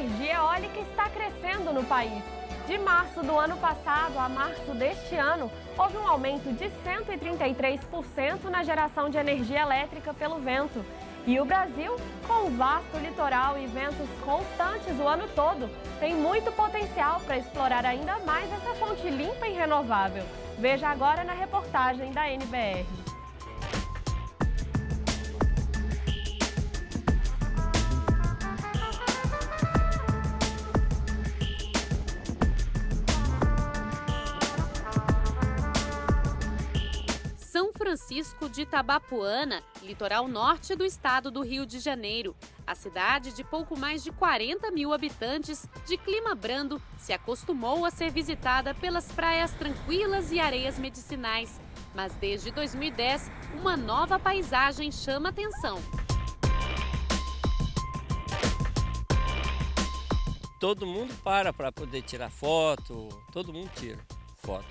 energia eólica está crescendo no país. De março do ano passado a março deste ano, houve um aumento de 133% na geração de energia elétrica pelo vento. E o Brasil, com um vasto litoral e ventos constantes o ano todo, tem muito potencial para explorar ainda mais essa fonte limpa e renovável. Veja agora na reportagem da NBR. São Francisco de Itabapoana, litoral norte do estado do Rio de Janeiro. A cidade, de pouco mais de 40 mil habitantes, de clima brando, se acostumou a ser visitada pelas praias tranquilas e areias medicinais. Mas desde 2010, uma nova paisagem chama atenção. Todo mundo para poder tirar foto, todo mundo tira foto.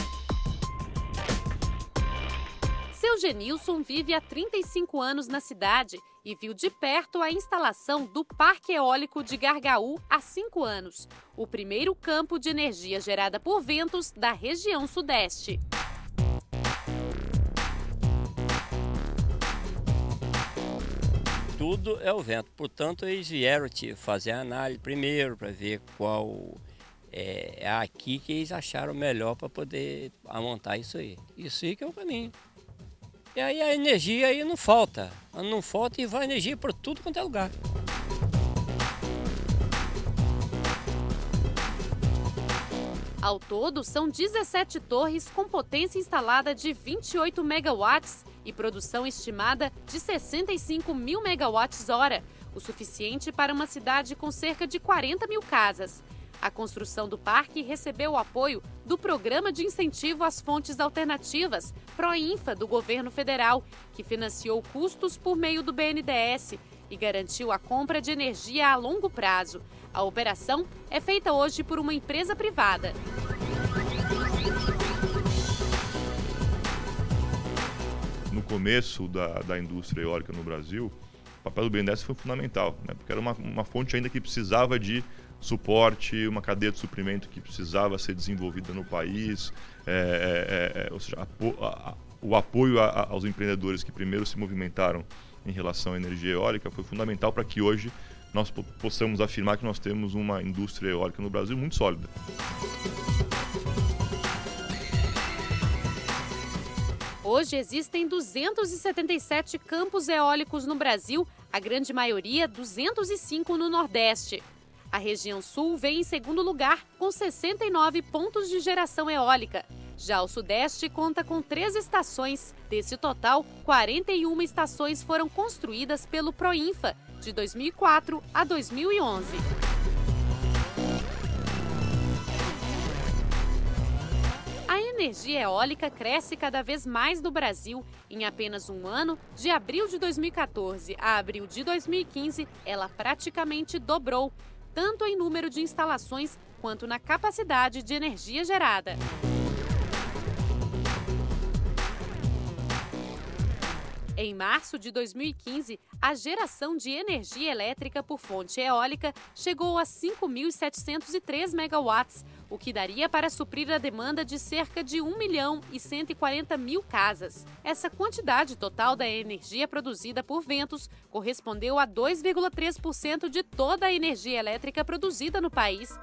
Seu Genilson vive há 35 anos na cidade e viu de perto a instalação do Parque Eólico de Gargaú há 5 anos, o primeiro campo de energia gerada por ventos da região sudeste. Tudo é o vento, portanto eles vieram fazer a análise primeiro para ver qual é aqui que eles acharam melhor para poder montar isso aí. Isso aí que é o caminho. E aí a energia aí não falta e vai energia para tudo quanto é lugar. Ao todo, são 17 torres com potência instalada de 28 megawatts e produção estimada de 65 mil megawatts-hora, o suficiente para uma cidade com cerca de 40 mil casas. A construção do parque recebeu o apoio do Programa de Incentivo às Fontes Alternativas, PROINFA, do governo federal, que financiou custos por meio do BNDES e garantiu a compra de energia a longo prazo. A operação é feita hoje por uma empresa privada. No começo da indústria eólica no Brasil, o papel do BNDES foi fundamental, né? Porque era uma fonte ainda que precisava de suporte, uma cadeia de suprimento que precisava ser desenvolvida no país, ou seja, o apoio aos empreendedores que primeiro se movimentaram em relação à energia eólica foi fundamental para que hoje nós possamos afirmar que nós temos uma indústria eólica no Brasil muito sólida. Hoje existem 277 campos eólicos no Brasil, a grande maioria 205 no Nordeste. A região sul vem em segundo lugar, com 69 pontos de geração eólica. Já o Sudeste conta com 3 estações. Desse total, 41 estações foram construídas pelo PROINFA, de 2004 a 2011. A energia eólica cresce cada vez mais no Brasil. Em apenas um ano, de abril de 2014 a abril de 2015, ela praticamente dobrou, tanto em número de instalações quanto na capacidade de energia gerada. Em março de 2015, a geração de energia elétrica por fonte eólica chegou a 5.703 megawatts, o que daria para suprir a demanda de cerca de 1.140.000 casas. Essa quantidade total da energia produzida por ventos correspondeu a 2,3% de toda a energia elétrica produzida no país.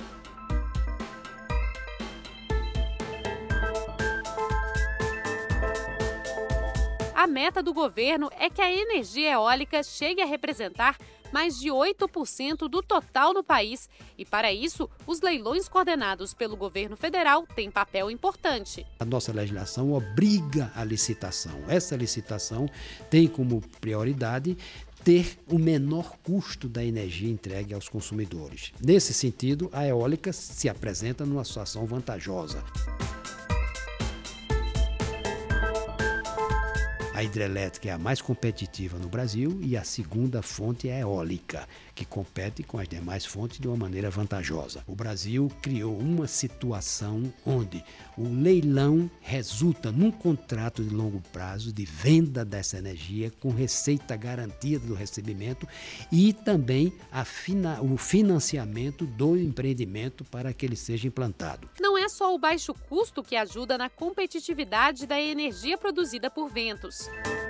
A meta do governo é que a energia eólica chegue a representar mais de 8% do total no país. E, para isso, os leilões coordenados pelo governo federal têm papel importante. A nossa legislação obriga a licitação. Essa licitação tem como prioridade ter o menor custo da energia entregue aos consumidores. Nesse sentido, a eólica se apresenta numa situação vantajosa. A A hidrelétrica é a mais competitiva no Brasil e a segunda fonte é a eólica, que compete com as demais fontes de uma maneira vantajosa. O Brasil criou uma situação onde o leilão resulta num contrato de longo prazo de venda dessa energia com receita garantida do recebimento e também o financiamento do empreendimento para que ele seja implantado. Não é só o baixo custo que ajuda na competitividade da energia produzida por ventos.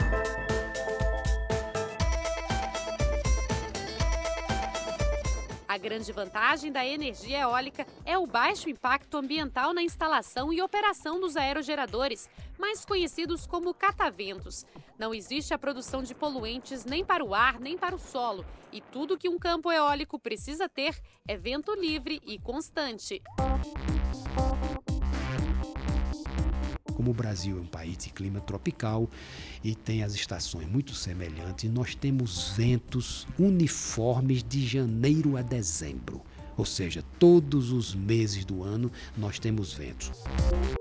A grande vantagem da energia eólica é o baixo impacto ambiental na instalação e operação dos aerogeradores, mais conhecidos como cataventos. Não existe a produção de poluentes nem para o ar, nem para o solo. E tudo que um campo eólico precisa ter é vento livre e constante. Como o Brasil é um país de clima tropical e tem as estações muito semelhantes, nós temos ventos uniformes de janeiro a dezembro. Ou seja, todos os meses do ano nós temos ventos.